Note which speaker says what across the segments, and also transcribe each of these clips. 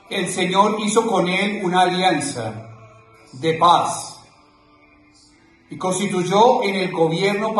Speaker 1: El Señor hizo con él una alianza de paz y lo constituyó en el gobierno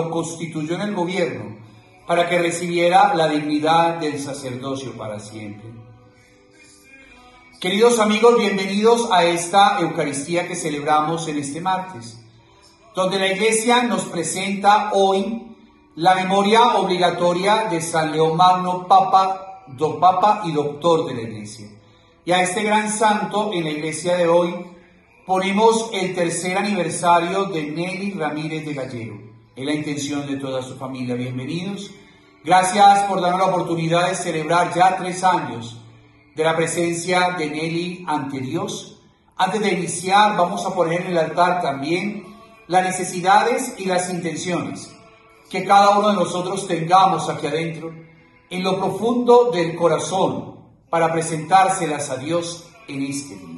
Speaker 1: para que recibiera la dignidad del sacerdocio para siempre. Queridos amigos, bienvenidos a esta Eucaristía que celebramos en este martes, donde la Iglesia nos presenta hoy la memoria obligatoria de San León Magno, Papa y Doctor de la Iglesia. Y a este gran santo en la Iglesia de hoy ponemos el tercer aniversario de Nelly Ramírez de Gallero. Es la intención de toda su familia. Bienvenidos. Gracias por darnos la oportunidad de celebrar ya 3 años de la presencia de Nelly ante Dios. Antes de iniciar, vamos a poner en el altar también las necesidades y las intenciones que cada uno de nosotros tengamos aquí adentro, en lo profundo del corazón, para presentárselas a Dios en este día.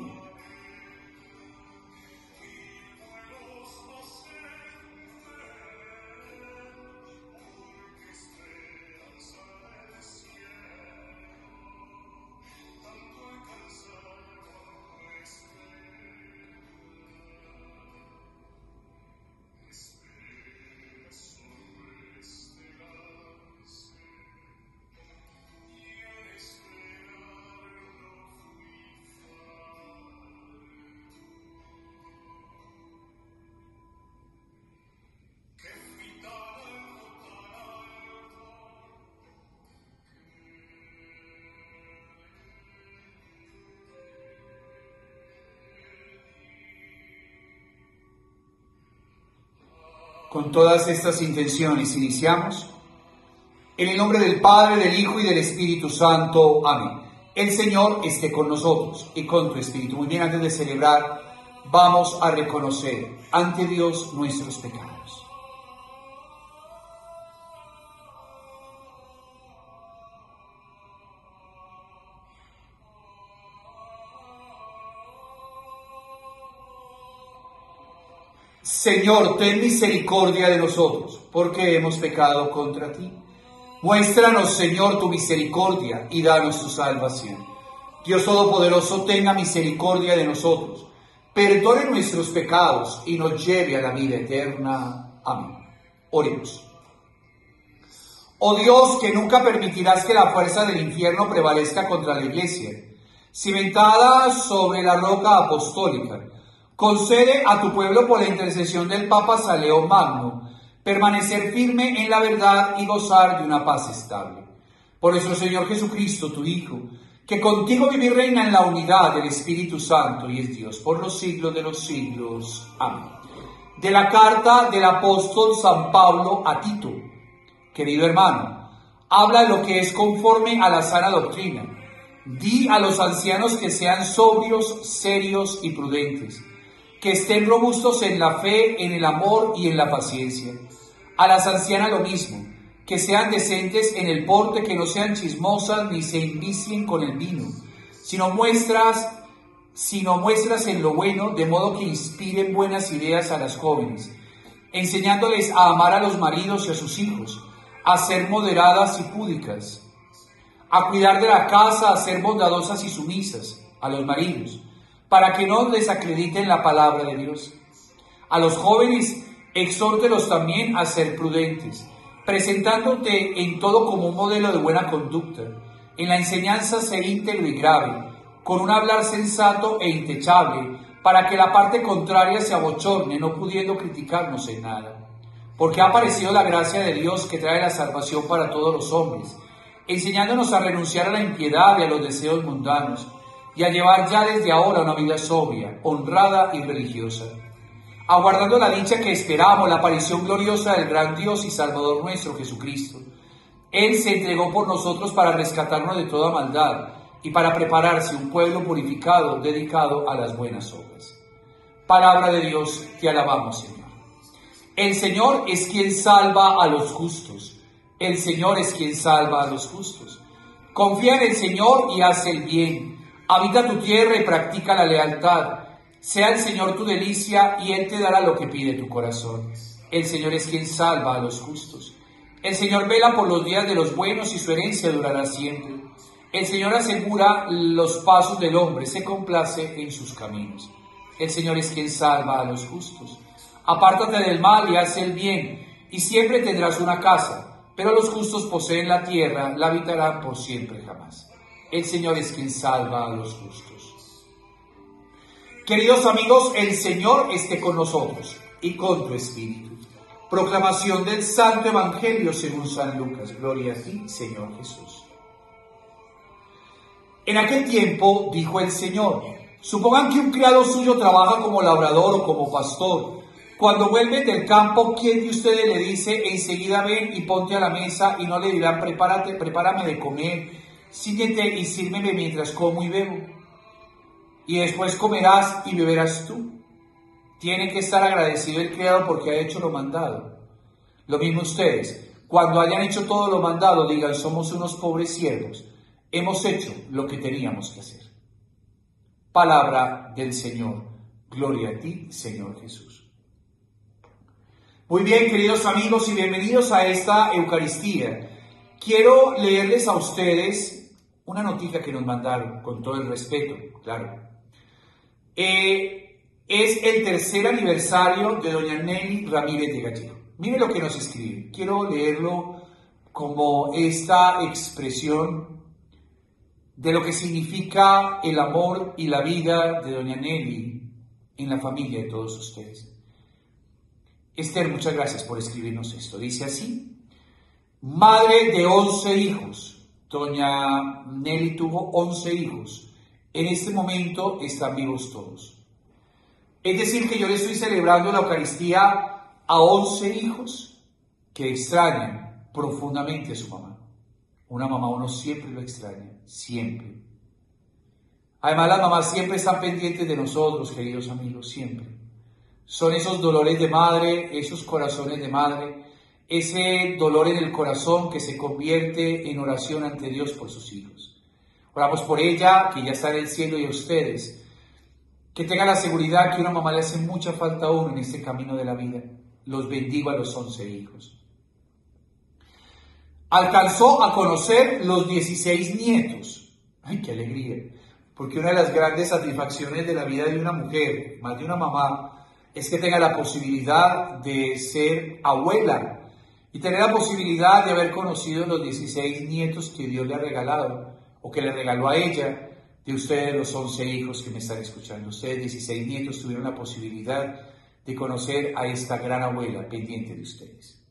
Speaker 1: Con todas estas intenciones iniciamos. En el nombre del Padre, del Hijo y del Espíritu Santo. Amén. El Señor esté con nosotros y con tu Espíritu. Muy bien, antes de celebrar, vamos a reconocer ante Dios nuestros pecados. Señor, ten misericordia de nosotros, porque hemos pecado contra ti. Muéstranos, Señor, tu misericordia y danos tu salvación. Dios Todopoderoso, tenga misericordia de nosotros, perdone nuestros pecados y nos lleve a la vida eterna. Amén. Oremos. Oh Dios, que nunca permitirás que la fuerza del infierno prevalezca contra la Iglesia, cimentada sobre la roca apostólica, concede a tu pueblo, por la intercesión del Papa San León Magno, permanecer firme en la verdad y gozar de una paz estable. Por nuestro Señor Jesucristo, tu Hijo, que contigo vive y reina en la unidad del Espíritu Santo y es Dios por los siglos de los siglos. Amén. De la carta del apóstol San Pablo a Tito. Querido hermano, habla de lo que es conforme a la sana doctrina. Di a los ancianos que sean sobrios, serios y prudentes, que estén robustos en la fe, en el amor y en la paciencia. A las ancianas lo mismo, que sean decentes en el porte, que no sean chismosas ni se envicien con el vino, sino muestras en lo bueno, de modo que inspiren buenas ideas a las jóvenes, enseñándoles a amar a los maridos y a sus hijos, a ser moderadas y púdicas, a cuidar de la casa, a ser bondadosas y sumisas a los maridos, para que no desacrediten la palabra de Dios. A los jóvenes, exhórtelos también a ser prudentes, presentándote en todo como un modelo de buena conducta. En la enseñanza ser íntegro y grave, con un hablar sensato e intachable, para que la parte contraria se abochorne, no pudiendo criticarnos en nada. Porque ha aparecido la gracia de Dios que trae la salvación para todos los hombres, enseñándonos a renunciar a la impiedad y a los deseos mundanos, y a llevar ya desde ahora una vida sobria, honrada y religiosa, aguardando la dicha que esperamos, la aparición gloriosa del gran Dios y Salvador nuestro Jesucristo. Él se entregó por nosotros para rescatarnos de toda maldad y para prepararse un pueblo purificado, dedicado a las buenas obras. Palabra de Dios, te alabamos, Señor. El Señor es quien salva a los justos. El Señor es quien salva a los justos. Confía en el Señor y haz el bien. Habita tu tierra y practica la lealtad. Sea el Señor tu delicia y Él te dará lo que pide tu corazón. El Señor es quien salva a los justos. El Señor vela por los días de los buenos y su herencia durará siempre. El Señor asegura los pasos del hombre, se complace en sus caminos. El Señor es quien salva a los justos. Apártate del mal y haz el bien, y siempre tendrás una casa, pero los justos poseen la tierra, la habitarán por siempre jamás. El Señor es quien salva a los justos. Queridos amigos, el Señor esté con nosotros y con tu espíritu. Proclamación del Santo Evangelio según San Lucas. Gloria a ti, Señor Jesús. En aquel tiempo dijo el Señor: supongan que un criado suyo trabaja como labrador o como pastor. Cuando vuelve del campo, ¿quién de ustedes le dice enseguida ven y ponte a la mesa? Y no le dirán prepárame de comer, síguete y sírveme mientras como y bebo. Y después comerás y beberás tú. Tiene que estar agradecido el criado porque ha hecho lo mandado. Lo mismo ustedes, cuando hayan hecho todo lo mandado, digan: somos unos pobres siervos, hemos hecho lo que teníamos que hacer. Palabra del Señor. Gloria a ti, Señor Jesús. Muy bien, queridos amigos, y bienvenidos a esta Eucaristía. Quiero leerles a ustedes una noticia que nos mandaron, con todo el respeto, claro. Es el tercer aniversario de doña Nelly Ramírez de Gallego. Mire lo que nos escribe. Quiero leerlo como esta expresión de lo que significa el amor y la vida de doña Nelly en la familia de todos ustedes. Esther, muchas gracias por escribirnos esto. Dice así: madre de 11 hijos. Doña Nelly tuvo 11 hijos. En este momento están vivos todos. Es decir, que yo le estoy celebrando la Eucaristía a 11 hijos que extrañan profundamente a su mamá. Una mamá uno siempre lo extraña, siempre. Además, las mamás siempre están pendientes de nosotros, queridos amigos, siempre. Son esos dolores de madre, esos corazones de madre, ese dolor en el corazón que se convierte en oración ante Dios por sus hijos. Oramos por ella, que ya está en el cielo, y a ustedes, que tengan la seguridad que una mamá le hace mucha falta a uno en este camino de la vida. Los bendigo a los 11 hijos. Alcanzó a conocer los 16 nietos. ¡Ay, qué alegría! Porque una de las grandes satisfacciones de la vida de una mujer, más de una mamá, es que tenga la posibilidad de ser abuela y tener la posibilidad de haber conocido los 16 nietos que Dios le ha regalado, o que le regaló a ella, de ustedes los 11 hijos que me están escuchando. Ustedes 16 nietos tuvieron la posibilidad de conocer a esta gran abuela pendiente de ustedes.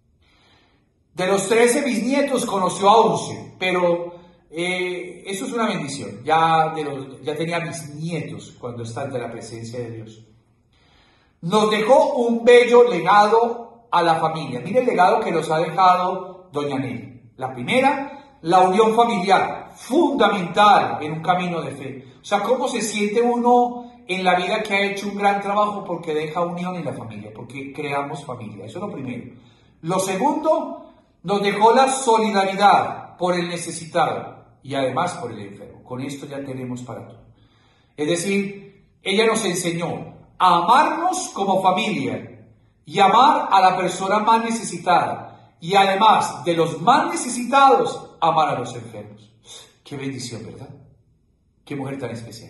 Speaker 1: De los 13 bisnietos conoció a 11, pero eso es una bendición. Ya tenía bisnietos cuando está ante la presencia de Dios. Nos dejó un bello legado a la familia. Mire el legado que nos ha dejado doña Nelly. La primera, la unión familiar, fundamental en un camino de fe. O sea, cómo se siente uno en la vida que ha hecho un gran trabajo porque deja unión en la familia, porque creamos familia. Eso es lo primero. Lo segundo, nos dejó la solidaridad por el necesitado y además por el enfermo. Con esto ya tenemos para todo. Es decir, ella nos enseñó a amarnos como familia y amar a la persona más necesitada, y además de los más necesitados, amar a los enfermos. Qué bendición, ¿verdad? Qué mujer tan especial.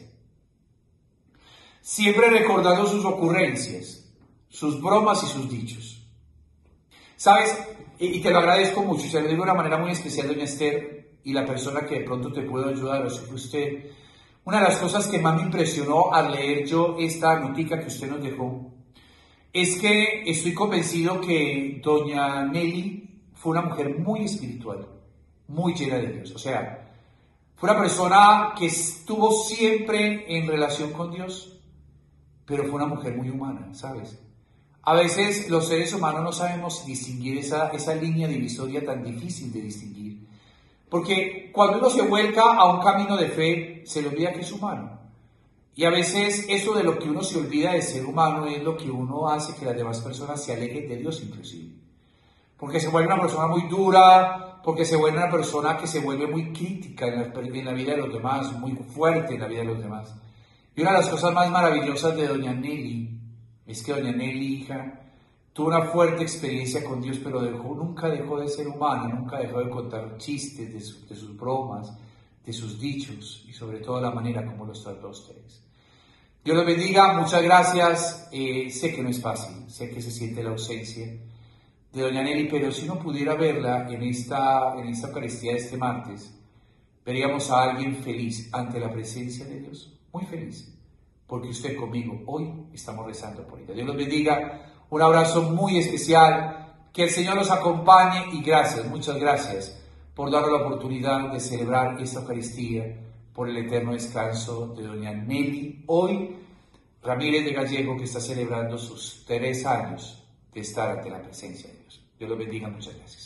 Speaker 1: Siempre recordando sus ocurrencias, sus bromas y sus dichos. ¿Sabes? Y te lo agradezco mucho, y se lo digo de una manera muy especial, doña Esther, y la persona que de pronto te puedo ayudar, o si fue usted. Una de las cosas que más me impresionó al leer yo esta notica que usted nos dejó, es que estoy convencido que doña Nelly fue una mujer muy espiritual, muy llena de Dios. O sea, fue una persona que estuvo siempre en relación con Dios, pero fue una mujer muy humana, ¿sabes? A veces los seres humanos no sabemos distinguir esa línea divisoria tan difícil de distinguir. Porque cuando uno se vuelca a un camino de fe, se le olvida que es humano. Y a veces eso de lo que uno se olvida de ser humano es lo que uno hace que las demás personas se alejen de Dios inclusive. Porque se vuelve una persona muy dura, porque se vuelve una persona que se vuelve muy crítica en la vida de los demás, muy fuerte en la vida de los demás. Y una de las cosas más maravillosas de doña Nelly es que doña Nelly, hija, tuvo una fuerte experiencia con Dios, pero nunca dejó de ser humana, nunca dejó de contar chistes de sus bromas, de sus dichos y sobre todo la manera como los trató a ustedes. Dios los bendiga, muchas gracias. Sé que no es fácil, sé que se siente la ausencia de doña Nelly, pero si uno pudiera verla en esta Eucaristía de este martes, veríamos a alguien feliz ante la presencia de Dios, muy feliz, porque usted conmigo hoy estamos rezando por ella. Dios los bendiga, un abrazo muy especial, que el Señor los acompañe y gracias, muchas gracias por darnos la oportunidad de celebrar esta Eucaristía por el eterno descanso de doña Nelly, hoy Ramírez de Gallego, que está celebrando sus 3 años de estar ante la presencia de Dios. Dios los bendiga, muchas gracias.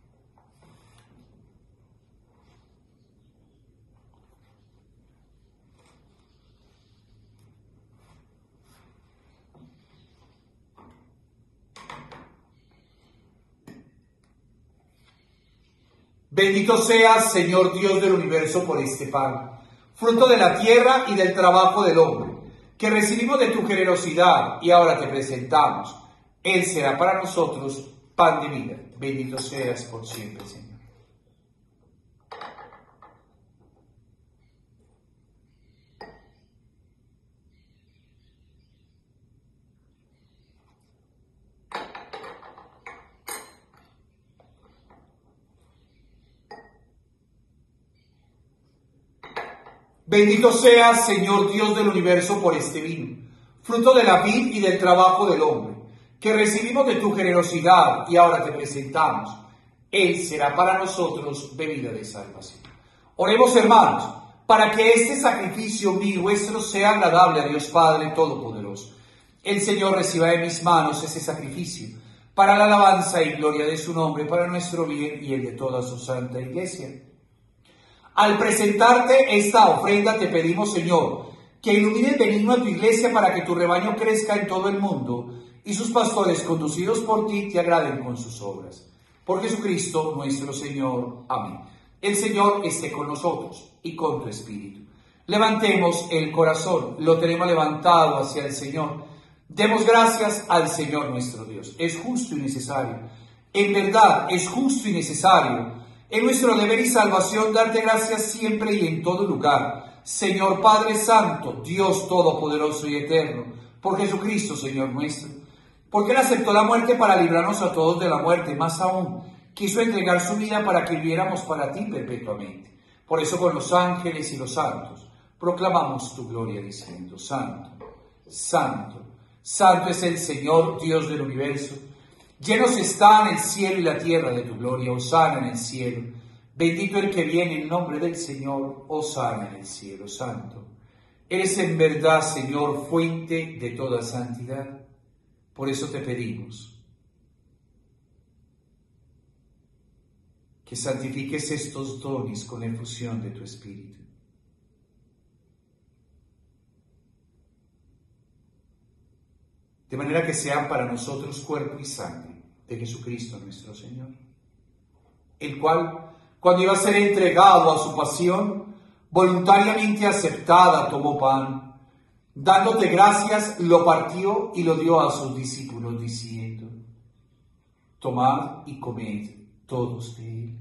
Speaker 1: Bendito seas, Señor Dios del universo, por este pan, fruto de la tierra y del trabajo del hombre, que recibimos de tu generosidad y ahora te presentamos. Él será para nosotros pan de vida. Bendito seas por siempre, Señor. Bendito seas, Señor Dios del universo, por este vino, fruto de la vid y del trabajo del hombre, que recibimos de tu generosidad y ahora te presentamos. Él será para nosotros bebida de salvación. Oremos, hermanos, para que este sacrificio mío y vuestro sea agradable a Dios Padre Todopoderoso. El Señor reciba de mis manos ese sacrificio, para la alabanza y gloria de su nombre, para nuestro bien y el de toda su santa Iglesia. Al presentarte esta ofrenda te pedimos, Señor, que ilumines benigno a tu Iglesia para que tu rebaño crezca en todo el mundo y sus pastores, conducidos por ti, te agraden con sus obras. Por Jesucristo nuestro Señor. Amén. El Señor esté con nosotros y con tu espíritu. Levantemos el corazón, lo tenemos levantado hacia el Señor. Demos gracias al Señor nuestro Dios. Es justo y necesario. En verdad, es justo y necesario. Es nuestro deber y salvación darte gracias siempre y en todo lugar. Señor Padre Santo, Dios Todopoderoso y Eterno, por Jesucristo, Señor nuestro. Porque Él aceptó la muerte para librarnos a todos de la muerte, más aún, quiso entregar su vida para que viviéramos para ti perpetuamente. Por eso con los ángeles y los santos proclamamos tu gloria diciendo: Santo, Santo, Santo es el Señor Dios del universo. Llenos están el cielo y la tierra de tu gloria. Hosana en el cielo. Bendito el que viene en nombre del Señor. Hosana en el cielo. Santo eres en verdad, Señor, fuente de toda santidad. Por eso te pedimos que santifiques estos dones con la efusión de tu Espíritu. De manera que sean para nosotros cuerpo y sangre de Jesucristo nuestro Señor, el cual, cuando iba a ser entregado a su pasión, voluntariamente aceptada, tomó pan, dándote gracias, lo partió y lo dio a sus discípulos, diciendo: Tomad y comed todos de él,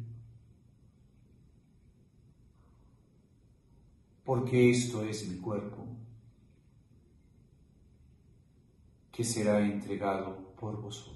Speaker 1: porque esto es mi cuerpo, que será entregado por vosotros.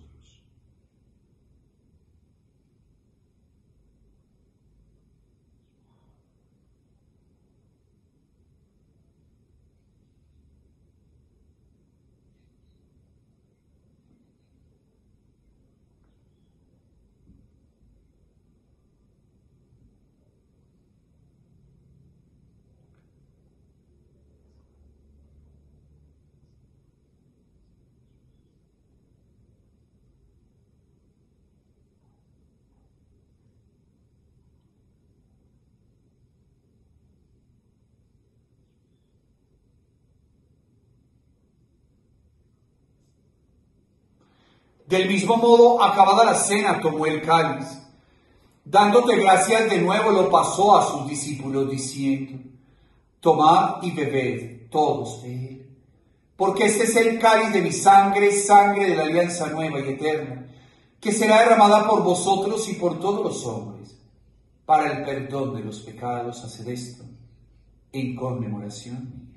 Speaker 1: Del mismo modo, acabada la cena, tomó el cáliz. Dándote gracias de nuevo, lo pasó a sus discípulos, diciendo: Tomad y bebed todos de él, porque este es el cáliz de mi sangre, sangre de la alianza nueva y eterna, que será derramada por vosotros y por todos los hombres. para el perdón de los pecados, haced esto en conmemoración mía.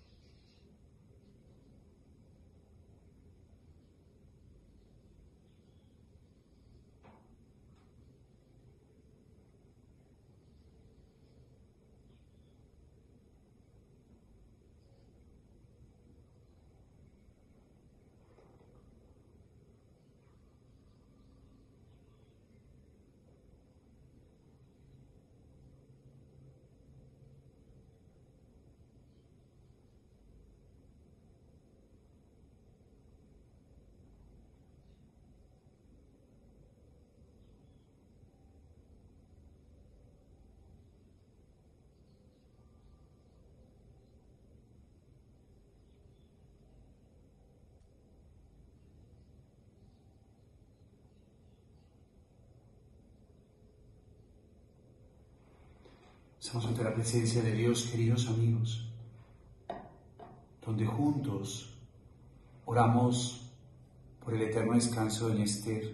Speaker 1: Estamos ante la presencia de Dios, queridos amigos, donde juntos oramos por el eterno descanso de Esther.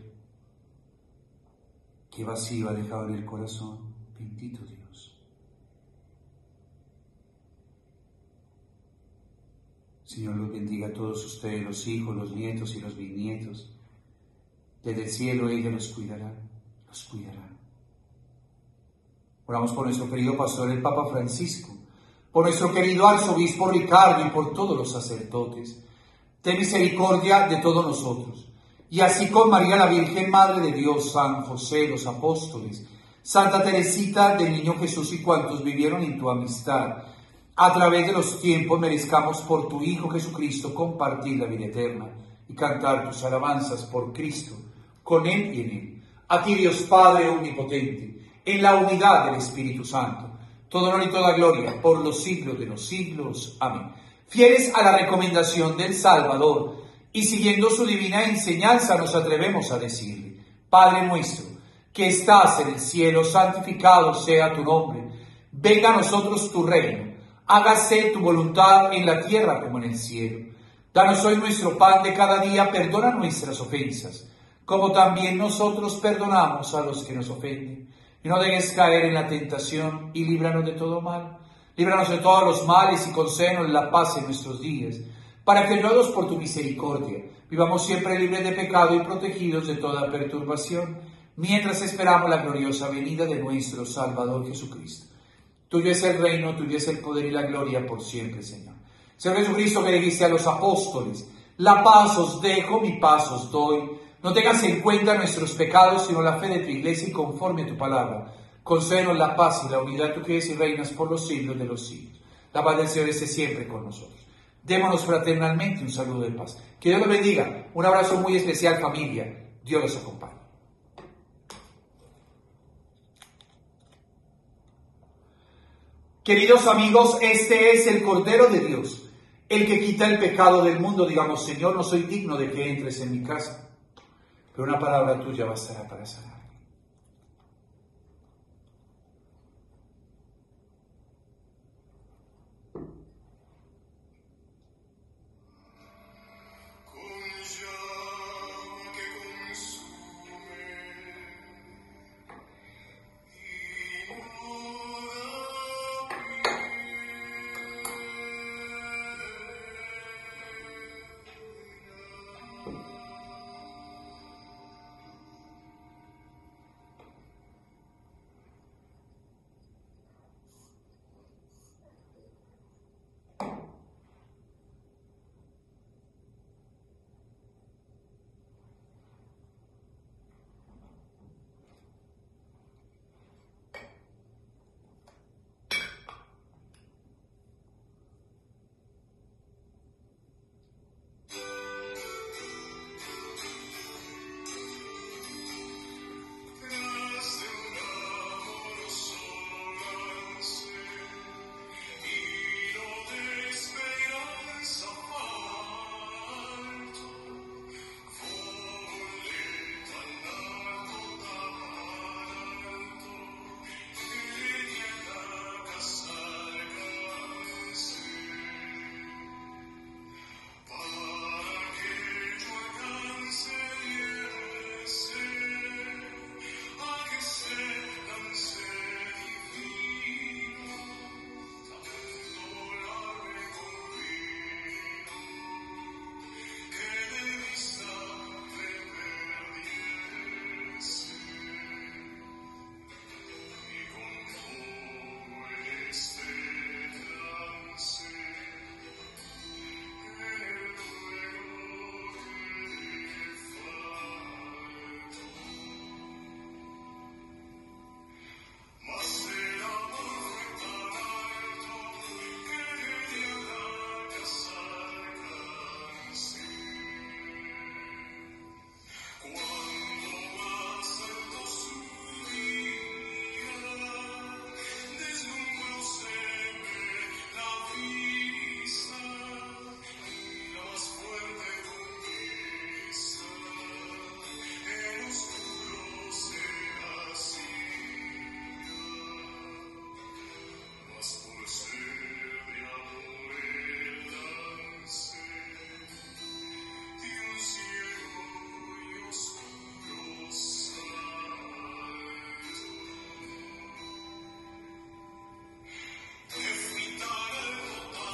Speaker 1: Qué vacío ha dejado en el corazón, bendito Dios. Señor, los bendiga a todos ustedes, los hijos, los nietos y los bisnietos. Desde el cielo ella los cuidará, los cuidará. Oramos por nuestro querido pastor, el Papa Francisco, por nuestro querido arzobispo Ricardo y por todos los sacerdotes. Ten misericordia de todos nosotros. Y así con María la Virgen, Madre de Dios, San José, los apóstoles, Santa Teresita del Niño Jesús y cuantos vivieron en tu amistad, a través de los tiempos merezcamos por tu Hijo Jesucristo compartir la vida eterna y cantar tus alabanzas por Cristo, con Él y en Él. A ti, Dios Padre omnipotente, en la unidad del Espíritu Santo, todo honor y toda gloria por los siglos de los siglos. Amén. Fieles a la recomendación del Salvador y siguiendo su divina enseñanza, nos atrevemos a decirle: Padre nuestro, que estás en el cielo, santificado sea tu nombre. Venga a nosotros tu reino. Hágase tu voluntad en la tierra como en el cielo. Danos hoy nuestro pan de cada día. Perdona nuestras ofensas, como también nosotros perdonamos a los que nos ofenden. Y no dejes caer en la tentación, y líbranos de todo mal. Líbranos de todos los males y concédenos la paz en nuestros días, para que, ayudados por tu misericordia, vivamos siempre libres de pecado y protegidos de toda perturbación, mientras esperamos la gloriosa venida de nuestro Salvador Jesucristo. Tuyo es el reino, tuyo es el poder y la gloria por siempre, Señor. Señor Jesucristo, que dijiste a los apóstoles: la paz os dejo, mi paz os doy. No tengas en cuenta nuestros pecados, sino la fe de tu iglesia, y conforme a tu palabra, concédenos la paz y la unidad, tú que eres y reinas por los siglos de los siglos. La paz del Señor esté siempre con nosotros. Démonos fraternalmente un saludo de paz. Que Dios los bendiga. Un abrazo muy especial, familia. Dios los acompañe. Queridos amigos, este es el Cordero de Dios, el que quita el pecado del mundo. Digamos: Señor, no soy digno de que entres en mi casa, pero una palabra tuya bastará para sanar.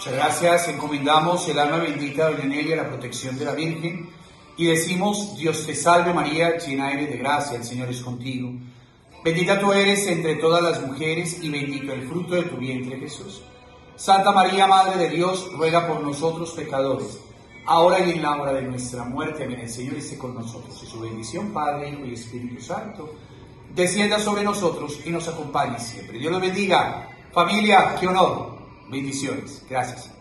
Speaker 1: Muchas gracias. Encomendamos el alma bendita de doña Nelia a la protección de la Virgen y decimos: Dios te salve María, llena eres de gracia, el Señor es contigo. Bendita tú eres entre todas las mujeres y bendito el fruto de tu vientre, Jesús. Santa María, Madre de Dios, ruega por nosotros pecadores, ahora y en la hora de nuestra muerte. Amén. El Señor esté con nosotros y su bendición, Padre, Hijo y Espíritu Santo, descienda sobre nosotros y nos acompañe siempre. Dios los bendiga. Familia, qué honor. Bendiciones. Gracias.